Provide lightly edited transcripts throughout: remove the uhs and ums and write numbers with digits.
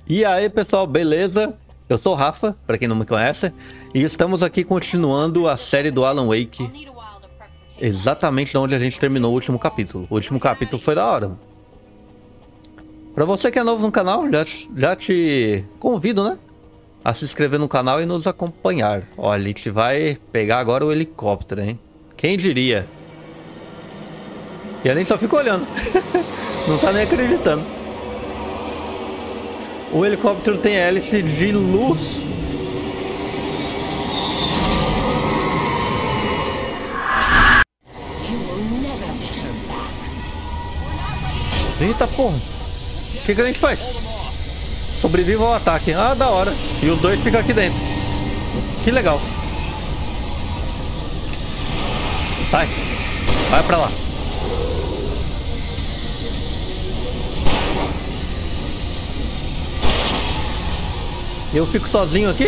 E aí pessoal, beleza? Eu sou o Rafa, pra quem não me conhece, e estamos aqui continuando a série do Alan Wake, exatamente onde a gente terminou o último capítulo. O último capítulo foi da hora. Pra você que é novo no canal, já te convido, né? A se inscrever no canal e nos acompanhar. Olha, a gente vai pegar agora o helicóptero, hein? Quem diria? E a gente só fica olhando. Não tá nem acreditando. O helicóptero tem hélice de luz. Eita porra. O que a gente faz? Sobreviva ao ataque. Ah, da hora. E os dois ficam aqui dentro. Que legal. Sai. Vai pra lá. Eu fico sozinho aqui?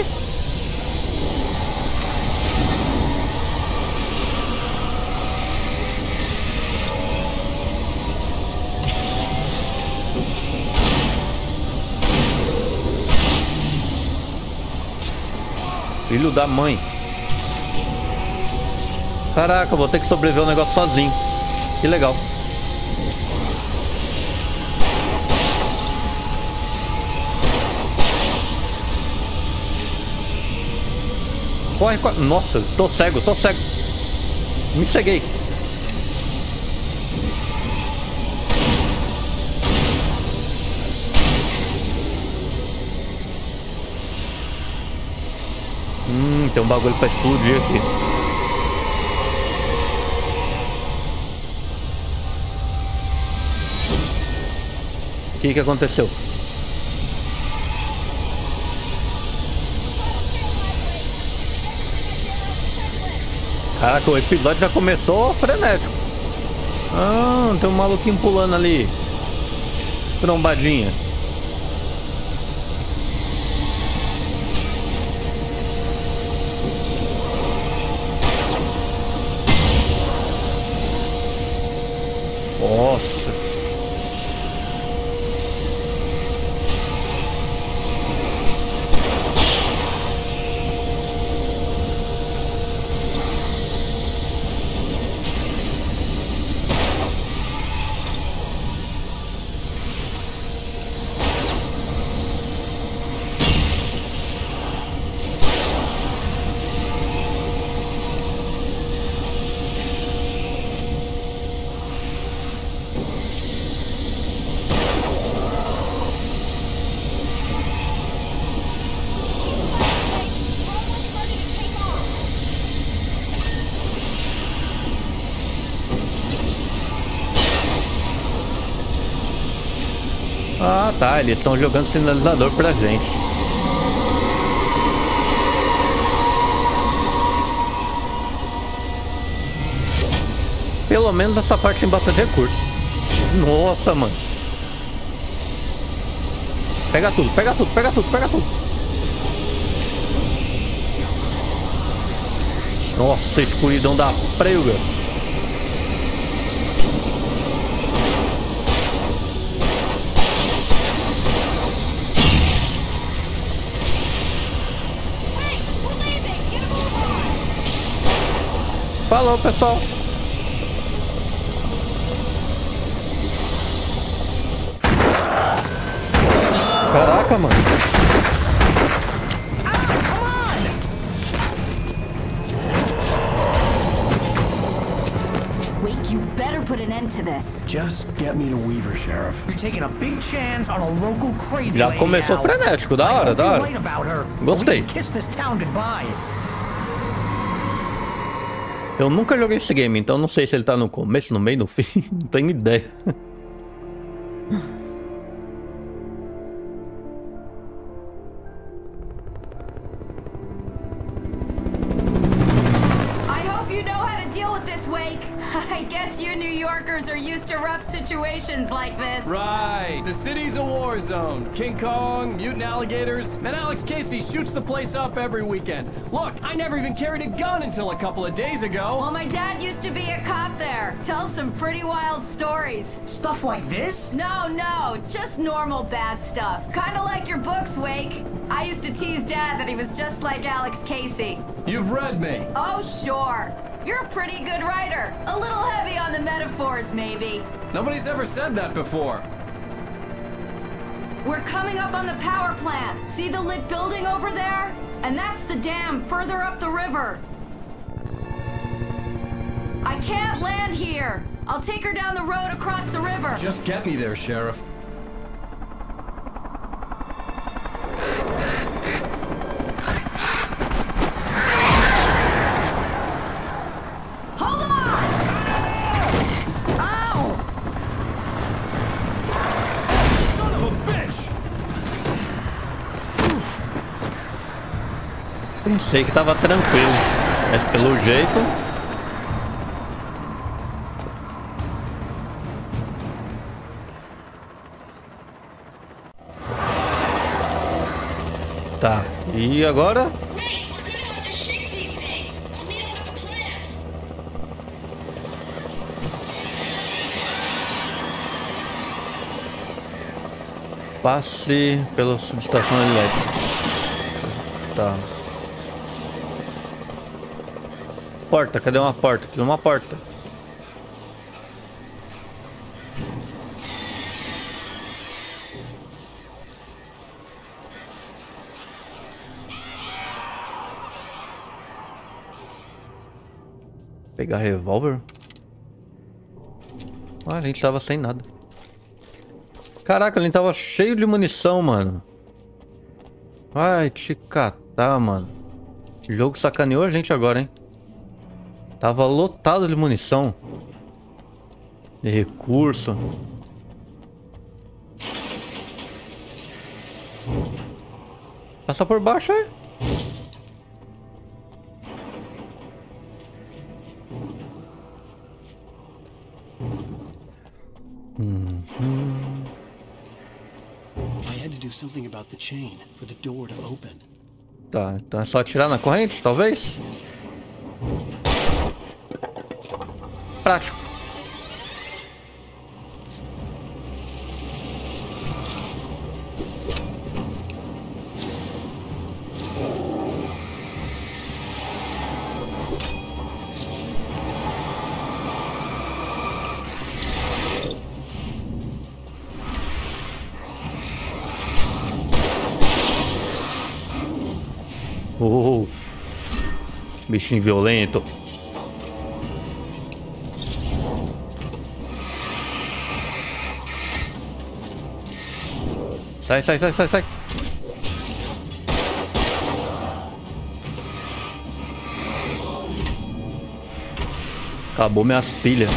Filho da mãe. Caraca, eu vou ter que sobreviver ao negócio sozinho. Que legal. Corre, corre. Nossa, tô cego, tô cego. Me ceguei. Tem um bagulho pra explodir aqui. O que aconteceu? Caraca, o episódio já começou frenético. Ah, tem um maluquinho pulando ali. Trombadinha. Nossa. Ah, tá. Eles estão jogando sinalizador pra gente. Pelo menos essa parte tem bastante recurso. Nossa, mano. Pega tudo, pega tudo, pega tudo, pega tudo. Nossa, escuridão da prega. Falou, pessoal. Caraca, mano. Wake, you better put an end to this. Just get me to Weaver, Sheriff. You're taking a big chance on a local crazy Já lady começou now. frenético, da hora, I hope da you're hora. right about her. Gostei. We can kiss this town goodbye. Eu nunca joguei esse game, então não sei se ele tá no começo, no meio, no fim. Não tenho ideia. I hope you know how to deal with this, Wake. I guess you New Yorkers are used to rough situations like this. Right. The city's a war zone. King Kong, mutant alligators, and Alex Casey shoots the place up every weekend. Look, I never even carried a gun until a couple of days ago. Well, my dad used to be a cop there. Tells some pretty wild stories. Stuff like this? No, just normal bad stuff. Kinda like your books, Wake. I used to tease Dad that he was just like Alex Casey. You've read me. Oh, sure. You're a pretty good writer. A little heavy on the metaphors, maybe. Nobody's ever said that before. We're coming up on the power plant. See the lit building over there? And that's the dam further up the river. I can't land here. I'll take her down the road across the river. Just get me there, Sheriff. Hold on! Ow! Son of a bitch! Pensei que tava tranquilo, mas pelo jeito... Tá, e agora? Passe pela subestação elétrica. Tá. Porta, cadê uma porta? Precisa de uma porta. Pegar revólver? Ah, a gente tava sem nada. Caraca, a gente tava cheio de munição, mano. Vai te catar, mano. O jogo sacaneou a gente agora, hein? Tava lotado de munição. De recurso. Passa por baixo, é? I had to do something about the chain for the door to open. Tá, então é só atirar na corrente, talvez? Prático. Bichinho violento. Sai. Acabou minhas pilhas.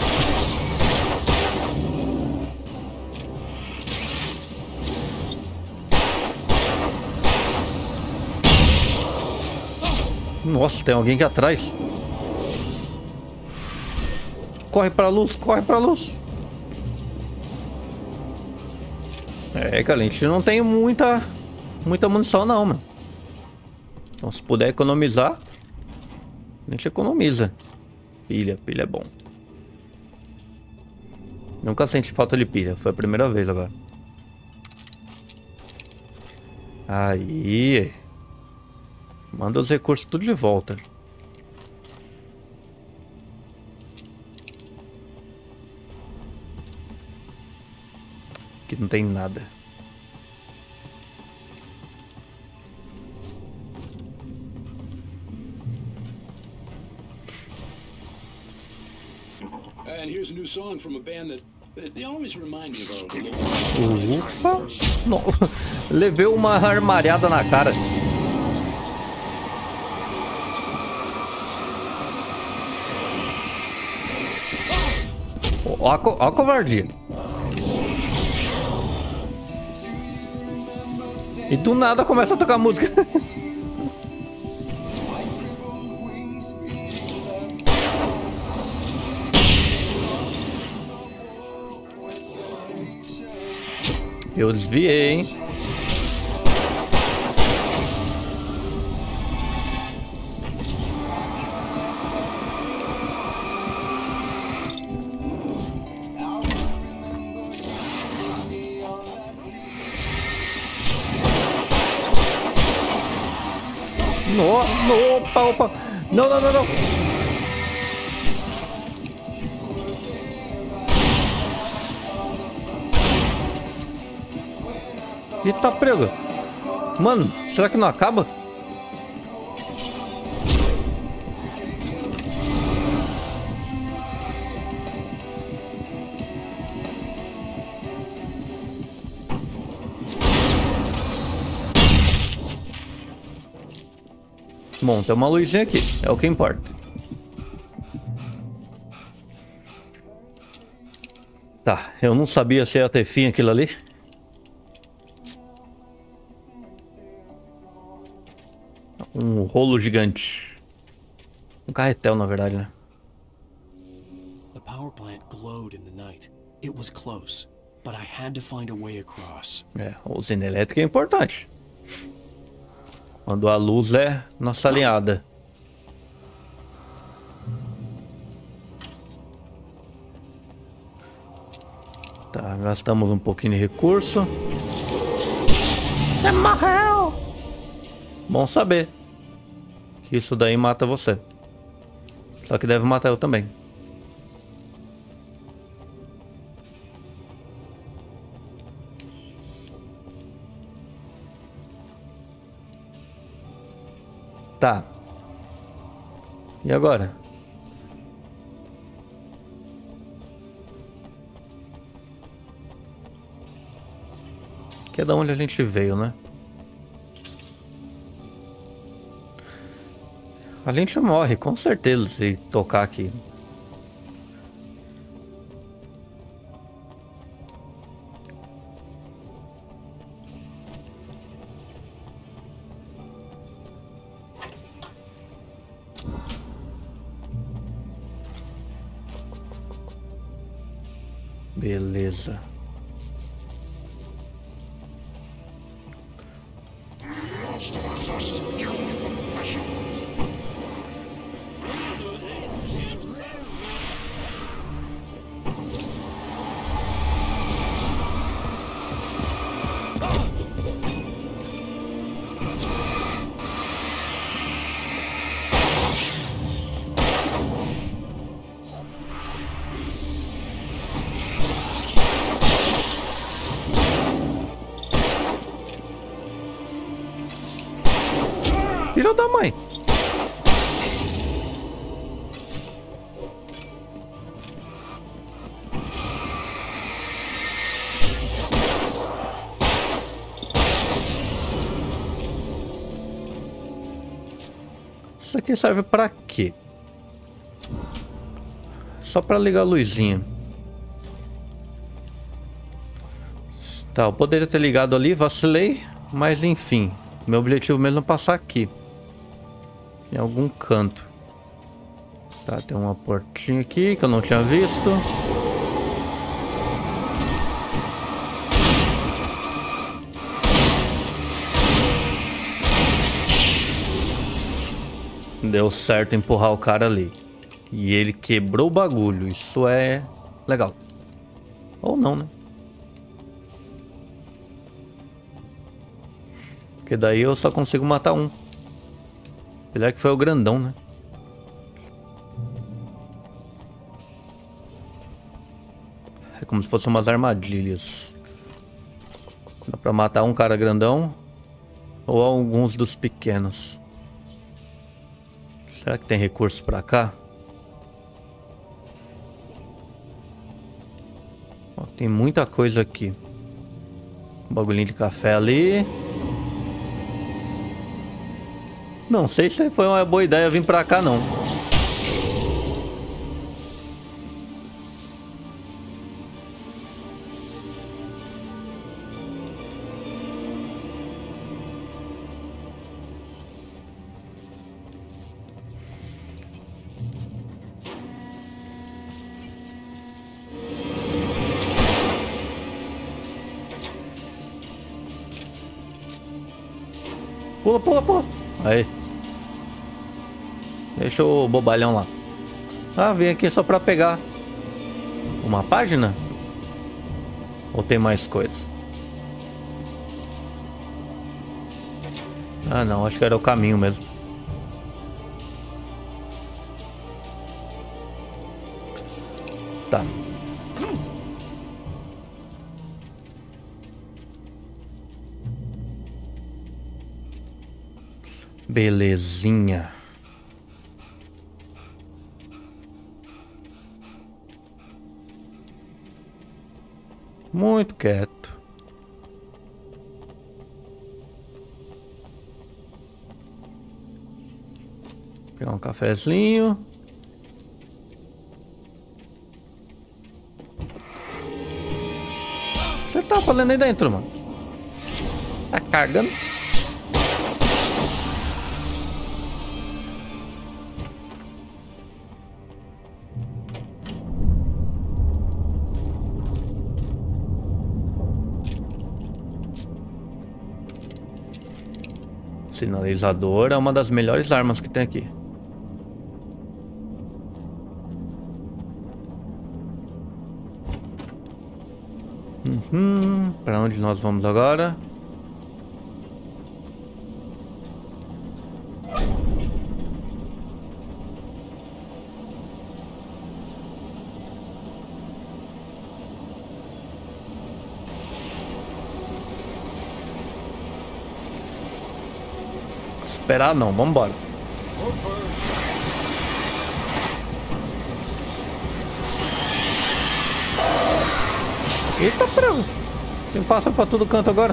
Nossa, tem alguém aqui atrás. Corre pra luz, corre pra luz. É, cara, a gente não tem muita munição não, mano. Então se puder economizar, a gente economiza. Pilha é bom. Nunca senti falta de pilha, foi a primeira vez agora. Aí. Manda os recursos tudo de volta. Aqui não tem nada. And here's a new song from a band that they always remind me of our old. Opa! Não. Levei uma armariada na cara. Ó a covardia. E do nada começa a tocar música. Eu desviei, hein? Opa. Não. Eita, prego. Mano, será que não acaba? Bom, tem uma luzinha aqui, é o que importa. Tá, eu não sabia se ia ter fim aquilo ali. Um rolo gigante. Um carretel, na verdade, né? The power plant glowed in the night. It was close, but I had to find a way across. É, a usina elétrica é importante. Quando a luz é nossa aliada. Tá, gastamos um pouquinho de recurso. Você morreu! Bom saber que isso daí mata você. Só que deve matar eu também. Tá. E agora? Que é da onde a gente veio, né? A gente morre, com certeza, se tocar aqui. Beleza. Filho da mãe. Isso aqui serve pra quê? Só pra ligar a luzinha. Tá, eu poderia ter ligado ali, vacilei, mas enfim. Meu objetivo mesmo é passar aqui. Em algum canto. Tá, tem uma portinha aqui que eu não tinha visto. Deu certo empurrar o cara ali. E ele quebrou o bagulho. Isso é legal. Ou não, né? Porque daí eu só consigo matar um. Apesar que foi o grandão, né? É como se fossem umas armadilhas. Dá pra matar um cara grandão. Ou alguns dos pequenos. Será que tem recurso pra cá? Ó, tem muita coisa aqui. Um bagulhinho de café ali. Não sei se foi uma boa ideia vir pra cá, não. Pula, pula, pula. Aí. Deixa o bobalhão lá. Ah, vim aqui só pra pegar uma página? Ou tem mais coisa? Ah, não. Acho que era o caminho mesmo. Tá. Belezinha. Muito quieto. Pegar um cafezinho. Você tá falando aí dentro, mano? Tá cagando? Sinalizador é uma das melhores armas que tem aqui. Para onde nós vamos agora? Esperar não, vambora. Eita, prego. Tem pássaro pra todo canto agora.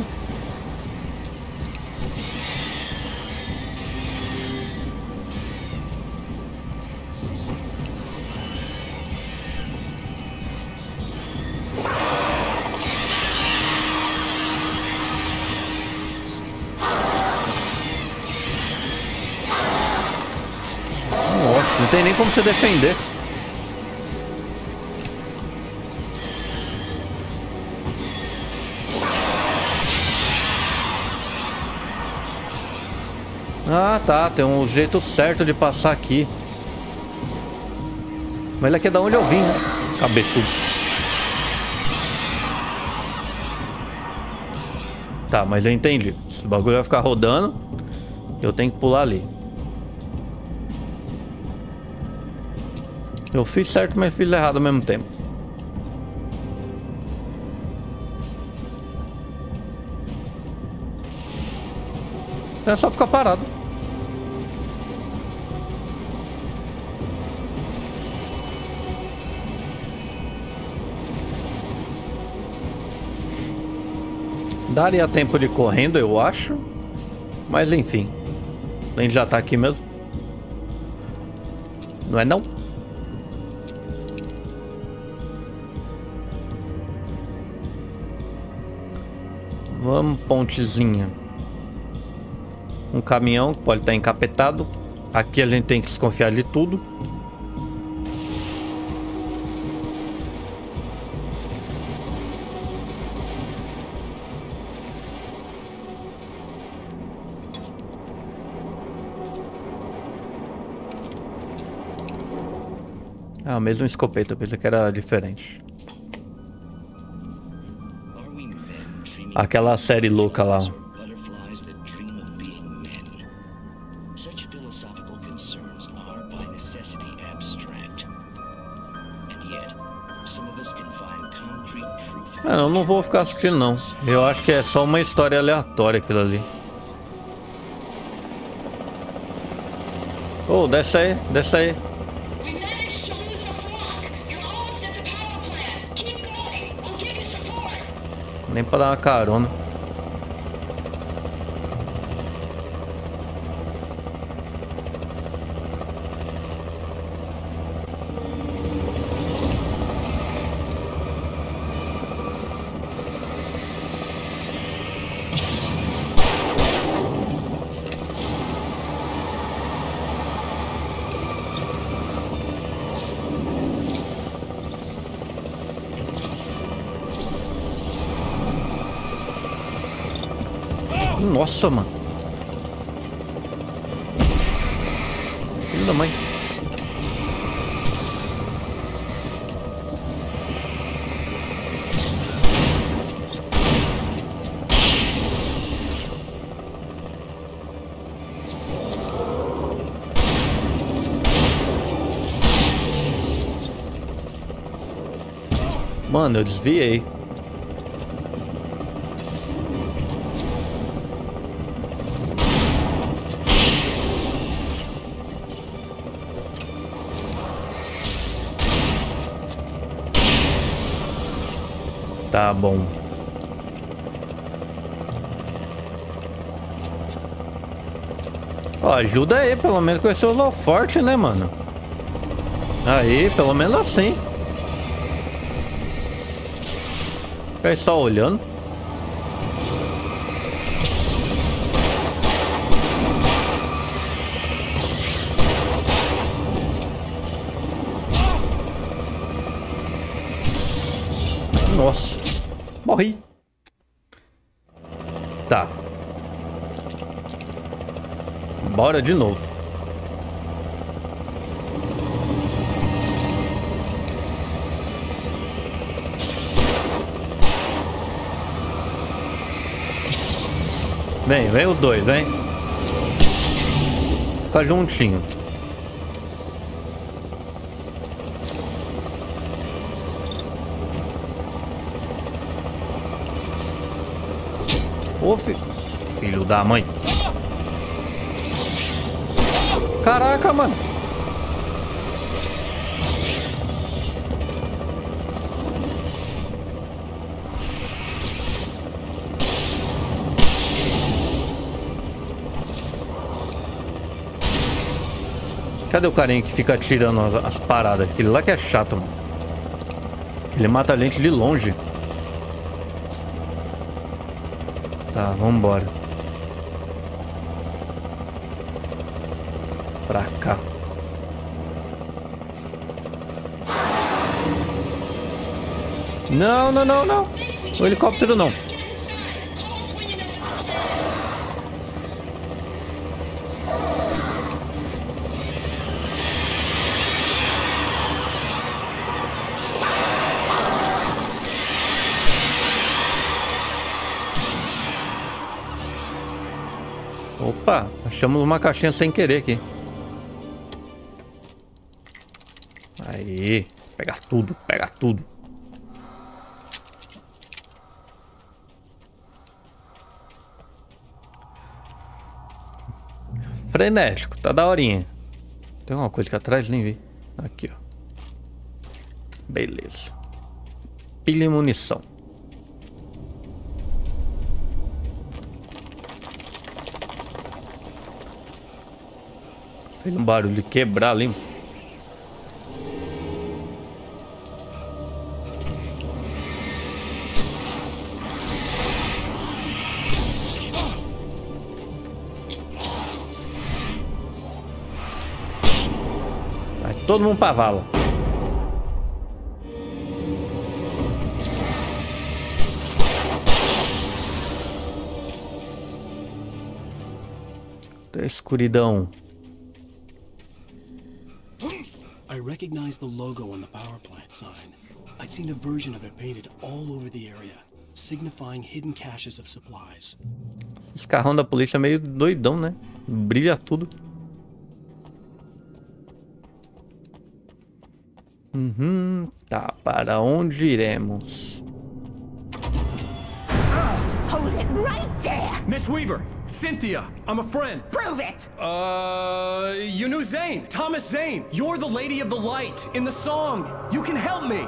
Nossa, não tem nem como se defender. Ah, tá. Tem um jeito certo de passar aqui. Mas ele aqui é da onde eu vim, né? Cabeçudo. Tá, mas eu entendi. Esse bagulho vai ficar rodando. Eu tenho que pular ali. Eu fiz certo, mas fiz errado ao mesmo tempo. É só ficar parado. Daria tempo de ir correndo, eu acho. Mas enfim. A gente já tá aqui mesmo. Não é não? Vamos, pontezinha. Um caminhão que pode estar encapetado. Aqui a gente tem que desconfiar de tudo. Ah, mesmo escopeta, eu pensei que era diferente. Aquela série louca lá. Eu não vou ficar assistindo não. Eu acho que é só uma história aleatória aquilo ali. Oh, desce aí, desce aí. Nem pra dar uma carona. Nossa, mano. Filho da mãe. Mano, eu desviei. Tá bom. Ó, ajuda aí, pelo menos com esse holoforte, né, mano? Aí, pelo menos assim. Fica aí só olhando. Nossa. Morri. Tá. Bora de novo. Vem os dois, vem. Fica juntinho. Ô, filho da mãe. Caraca, mano. Cadê o carinha que fica atirando as paradas? Aquele lá que é chato, mano. Ele mata a gente de longe. Tá, vambora. Pra cá. Não, não, não, não. O helicóptero não. Opa, achamos uma caixinha sem querer aqui. Aí, pega tudo, pega tudo. Frenético, tá daorinha. Tem alguma coisa aqui atrás, nem vi. Aqui, ó. Beleza. Pilha e munição. Fez um barulho de quebrar ali. Vai todo mundo pra vala. Da escuridão. I recognized the logo on the power plant sign. I'd seen a version of it painted all over the area, signifying hidden caches of supplies. Esse carrão da polícia é meio doidão, né? Brilha tudo. Tá, para onde iremos? Hold it right there! Miss Weaver, Cynthia, I'm a friend. Prove it! You knew Zane, Thomas Zane. You're the Lady of the Light in the song. You can help me.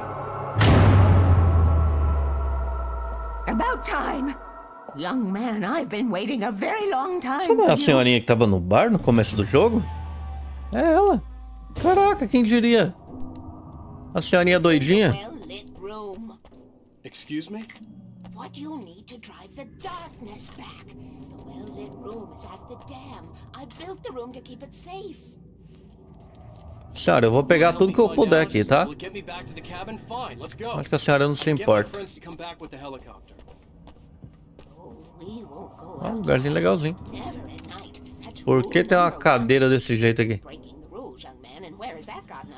About time. Young man, I've been waiting a very long time. Essa não é a senhorinha que tava no bar no começo do jogo? É ela. Caraca, quem diria? A senhorinha doidinha. Well-lit room. Excuse me? What do you need to drive the darkness back? The well-lit room is at the dam. I built the room to keep it safe. Senhora, eu vou pegar tudo que eu puder aqui, tá? Will it get me back to the cabin? Fine, let's go. Acho que a senhora não se Get my importa. friends to come back with the helicopter. Oh, we won't go Ó, um outside. lugarzinho legalzinho. Never at night. That's Por que rule tem uma number one. cadeira desse jeito aqui? Breaking the rules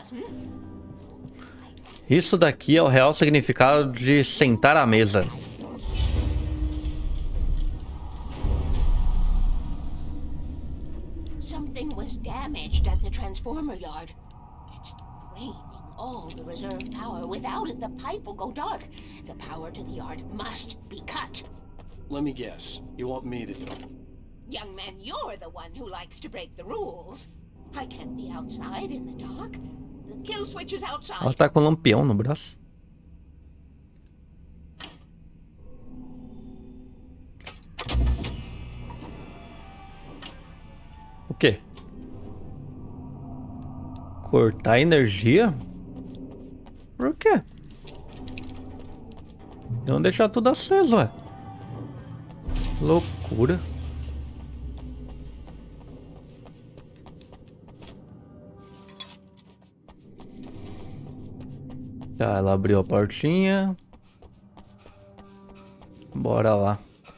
Isso daqui é o real significado de sentar à mesa. Something was damaged at the transformer yard. It's draining all the reserve power. Without it, the pipe will go dark. The power to the yard must be cut. Let me guess. You want me to do it? Young man, you're the one who likes to break the rules. I can't be outside in the dark. The kill switch is outside. Ela tá com um lampião no braço. O quê? Cortar energia? Por quê? Não deixar tudo aceso, ué. Loucura. Tá, ela abriu a portinha. Bora lá.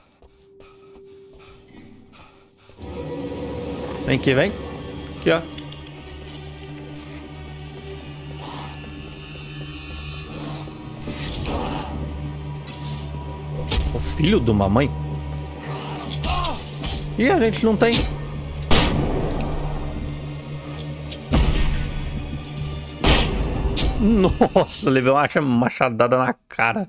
Vem aqui, vem. Aqui, ó. O filho de uma mãe. E a gente não tem. Nossa, levei uma machadada na cara.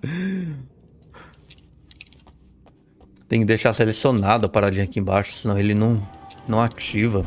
Tem que deixar selecionado a paradinha aqui embaixo, senão ele não ativa.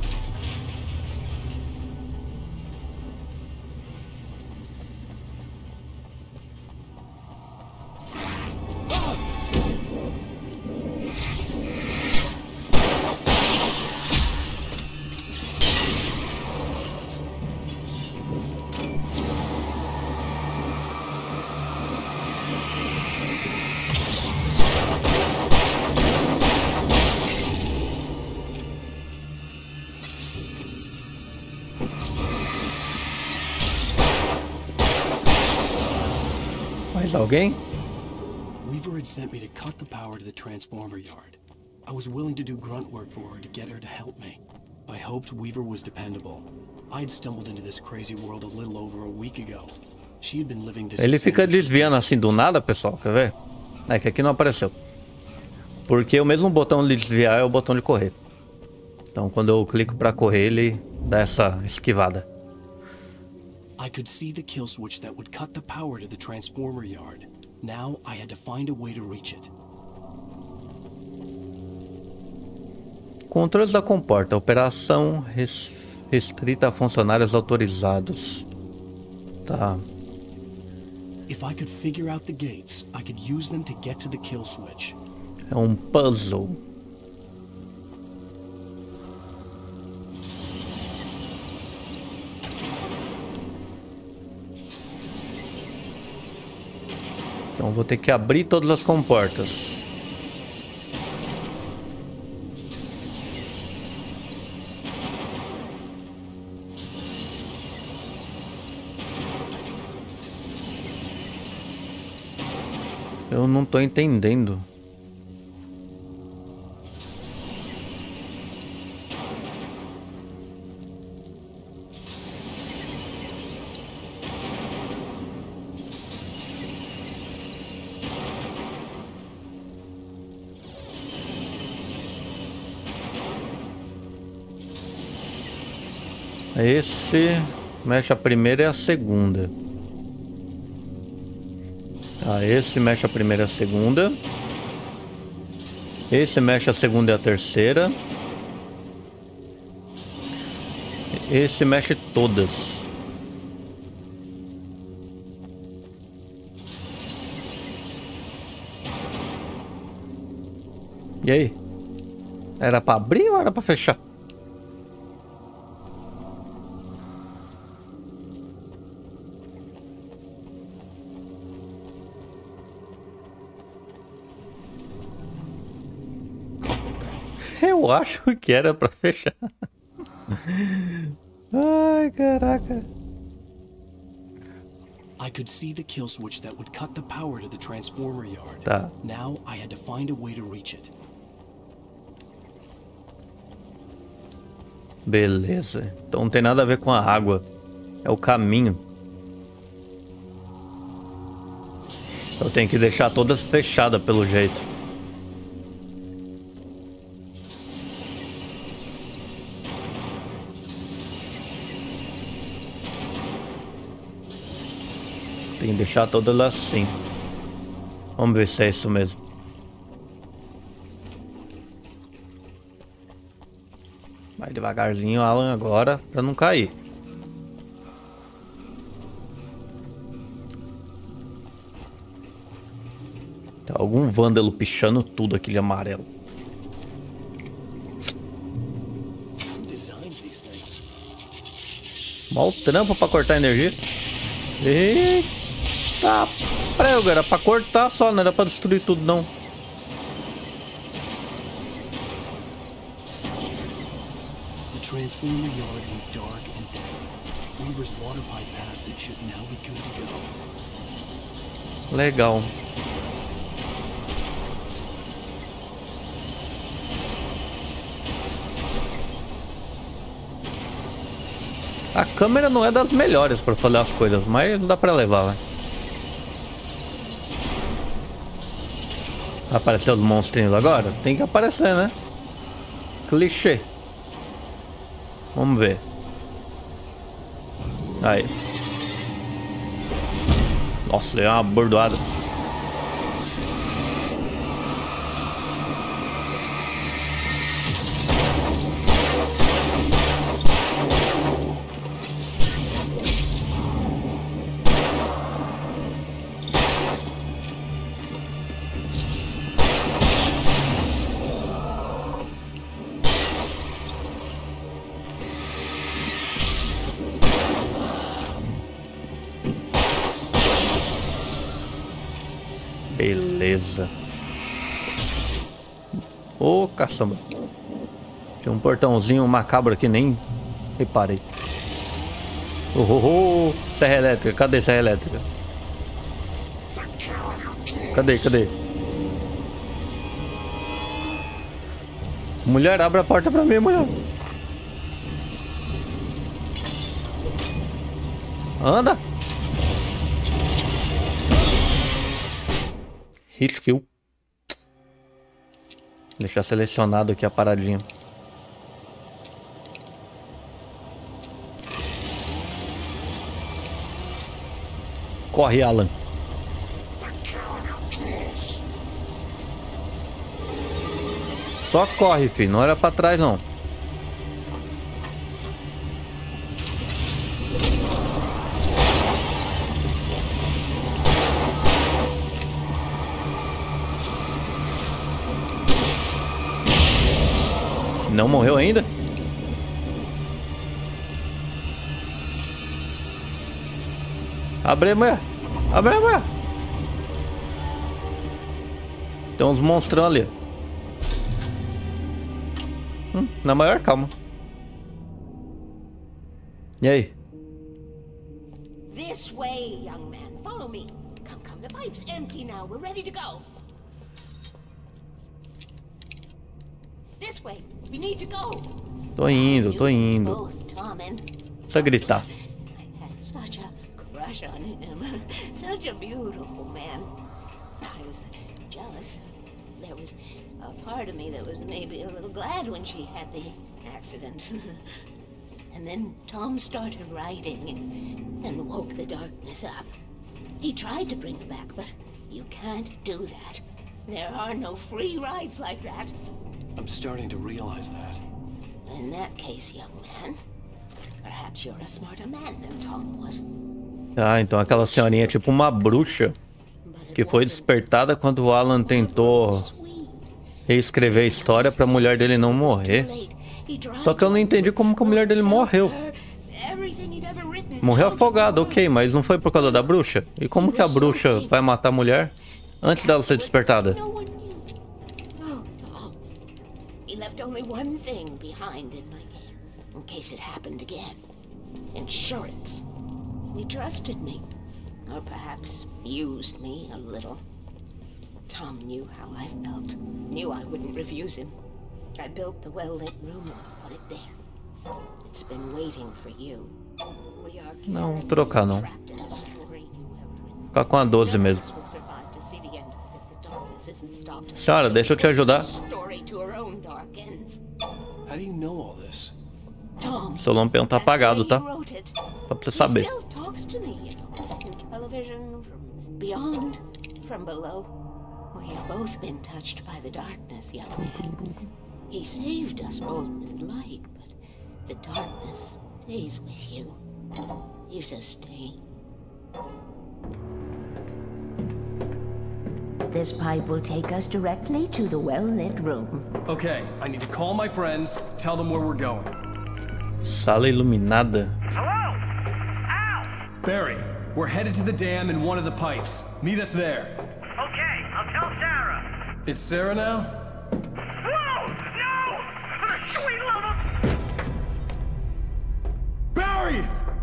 Mais alguém? Weaver had sent me to cut the power to the transformer yard. I was willing to do grunt work for her to get her to help me. I hoped Weaver was dependable. I'd stumbled into this crazy world a little over a week ago. She had been living this. Ele fica desviando assim do nada, pessoal, quer ver? É que aqui não apareceu. Porque o mesmo botão de desviar é o botão de correr. Então quando eu clico pra correr, ele dá essa esquivada. I could see the kill switch that would cut the power to the transformer yard. Now I had to find a way to reach it. Controles da comporta. Operação restrita a funcionários autorizados. Tá. If I could figure out the gates, I could use them to get to the kill switch. É um puzzle. Então vou ter que abrir todas as comportas. Eu não tô entendendo. Esse mexe a primeira e a segunda. Tá, esse mexe a primeira e a segunda. Esse mexe a segunda e a terceira. Esse mexe todas. E aí? Era pra abrir ou era pra fechar? Eu acho que era pra fechar. Ai, caraca. I could see the kill switch that would cut the power to the transformer yard. Tá. Now I had to find a way to reach it. Beleza. Então não tem nada a ver com a água. É o caminho. Eu tenho que deixar todas fechadas pelo jeito. Tem que deixar todas assim. Vamos ver se é isso mesmo. Vai devagarzinho, Alan, agora, pra não cair. Tem algum vândalo pichando tudo aquele amarelo. Mal trampo pra cortar energia. Eita prego, era pra cortar só, não era pra destruir tudo não. The transformer yard went dark and dead. Weaver's water pipe passage should now be good to go. Legal. A câmera não é das melhores para fazer as coisas, mas dá pra levar, né? Apareceu os monstrinhos agora? Tem que aparecer, né? Clichê. Vamos ver. Aí. Nossa, deu uma bordoada. Beleza. Ô, caçamba. Tinha um portãozinho macabro aqui, nem reparei. Serra elétrica. Cadê serra elétrica? Cadê? Mulher, abre a porta pra mim, mulher. Anda. Hit kill. Deixar selecionado aqui a paradinha. Corre, Alan. Só corre, filho. Não olha pra trás, não. Não morreu ainda? Abre a mulher. Abre a mulher. Tem uns monstrão ali. Na maior calma. E aí? This way, young man. Follow me. Come. The pipe's empty now. We're ready to go. This way. We need to go. Tô indo. Precisa gritar. I had such a crush on him. Such a beautiful man. I was jealous. There was a part of me that was maybe a little glad when she had the accident. And then Tom started writing and woke the darkness up. He tried to bring her back, but you can't do that. There are no free rides like that. I'm starting to realize that. In that case, young man, perhaps you're a smarter man than Tom was. Ah, então aquela senhorinha é tipo uma bruxa que foi despertada quando o Alan tentou reescrever a história pra mulher dele não morrer. Só que eu não entendi como que a mulher dele morreu. Morreu afogada, ok, mas não foi por causa da bruxa? E como que a bruxa vai matar a mulher antes dela ser despertada? He left only one thing behind in my game, in case it happened again. Insurance. He trusted me, or perhaps used me a little. Tom knew how I felt, knew I wouldn't refuse him. I built the well-lit room and put it there. It's been waiting for you. Não, vou trocar não. Vou ficar com a 12 mesmo. Senhora, deixa eu te ajudar. How do you know all this? Seu lampião tá apagado, tá? Só pra você saber. We've both been touched by the darkness, young man. He saved us both with light, but the darkness stays with you. Leaves a stain. This pipe will take us directly to the well-lit room. Okay, I need to call my friends, tell them where we're going. Sala iluminada. Hello? Al! Barry, we're headed to the dam in one of the pipes. Meet us there. Okay, I'll tell Sarah. It's Sarah now? Whoa! No! For the sweet love of... Barry!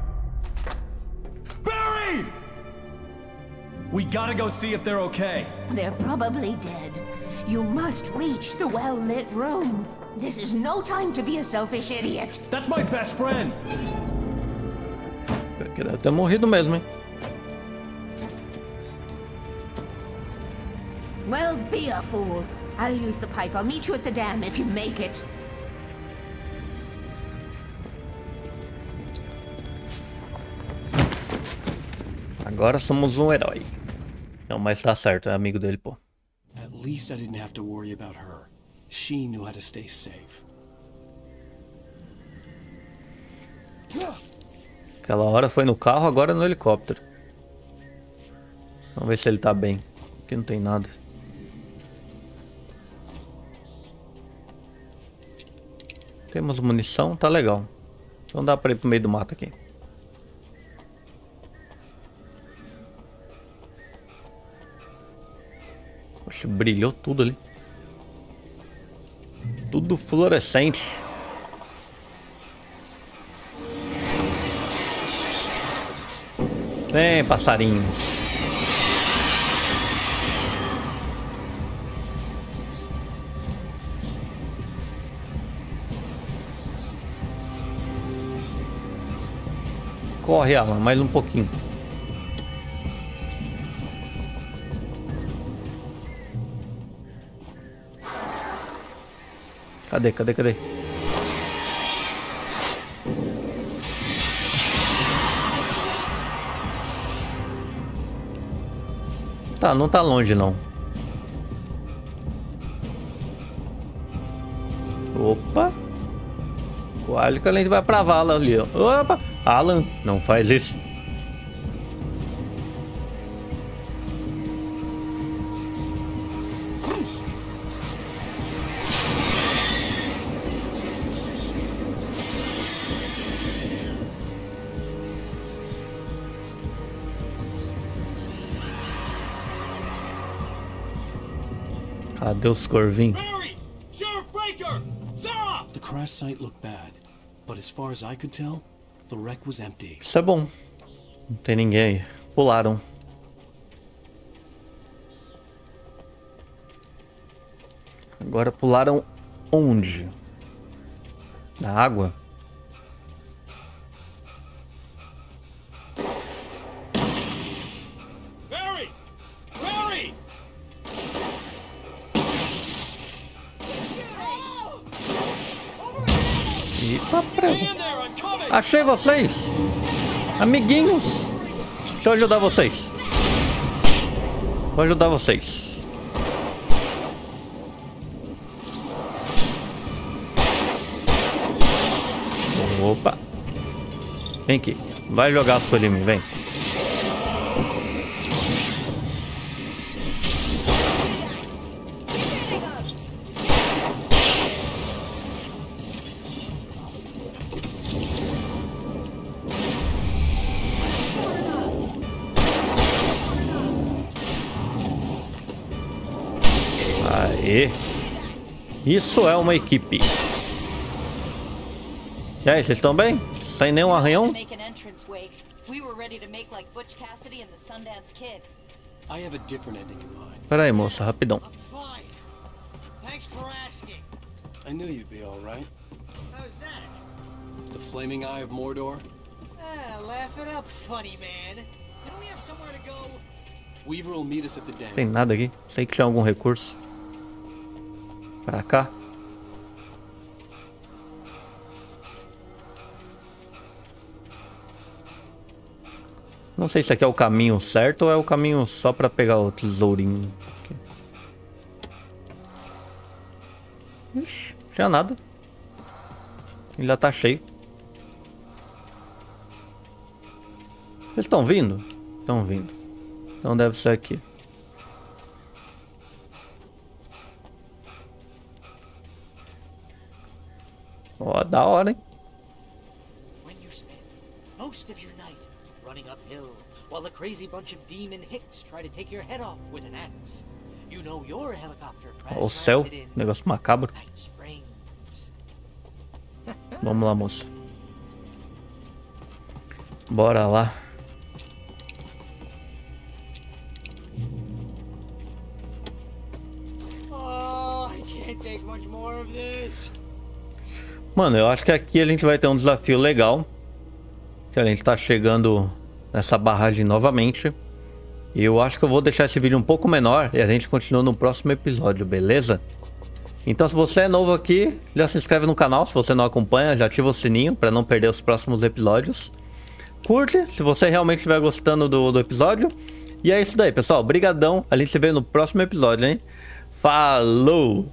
Barry! We gotta go see if they're okay. They're probably dead. You must reach the well-lit room. This is no time to be a selfish idiot. That's my best friend. Que deve ter morrido mesmo, hein? Well, be a fool. I'll use the pipe. I'll meet you at the dam if you make it. Agora somos um herói. Não, mas tá certo, é amigo dele, pô. At least I didn't have to worry about her. She knew how to stay safe. Aquela hora foi no carro, agora no helicóptero. Vamos ver se ele tá bem. Aqui não tem nada. Temos munição, tá legal. Então dá pra ir pro meio do mato aqui. Poxa, brilhou tudo ali. Tudo fluorescente. Vem, passarinhos. Corre, Alan, mais um pouquinho. Cadê? Tá, não tá longe não. Opa. Quase que a gente vai pra vala ali, ó. Opa. Alan, não faz isso. Cadê os corvinhos? Barry! Sheriff Breaker! Sarah! The crash site looked bad, but as far as I could tell, the wreck was empty. Isso é bom. Não tem ninguém aí. Pularam. Agora pularam onde? Na água? Barry! Barry! Eita, achei vocês! Amiguinhos! Deixa eu ajudar vocês. Vou ajudar vocês. Opa! Vem aqui. Vai jogar as coisas em mim, vem. Aê! Isso é uma equipe. E aí, vocês estão bem? Sem nenhum arranhão? Pera aí, moça, rapidão. I knew you'd be all right. How's that? The flaming eye of Mordor? Laugh it up, funny man. Don't we have somewhere to go? Weaver will meet us at the dam. Tem nada aqui. Sei que tinha algum recurso. Pra cá. Não sei se aqui é o caminho certo ou é o caminho só pra pegar o tesourinho. Aqui. Ixi, não tinha nada. Ele já tá cheio. Eles estão vindo? Estão vindo. Então deve ser aqui. Ó, da hora, hein? When you spend most of your night running uphill while a crazy bunch of demon hicks try to take your head off with an axe, you know your helicopter Ó, o céu, crashed in negócio macabro. Night Springs. Vamos lá, moça. Bora lá. Oh, I can't take much more of this. Mano, eu acho que aqui a gente vai ter um desafio legal. Que a gente tá chegando nessa barragem novamente. E eu acho que eu vou deixar esse vídeo um pouco menor e a gente continua no próximo episódio, beleza? Então se você é novo aqui, já se inscreve no canal. Se você não acompanha, já ativa o sininho para não perder os próximos episódios. Curte se você realmente estiver gostando do episódio. E é isso daí, pessoal. Brigadão. A gente se vê no próximo episódio, hein? Falou!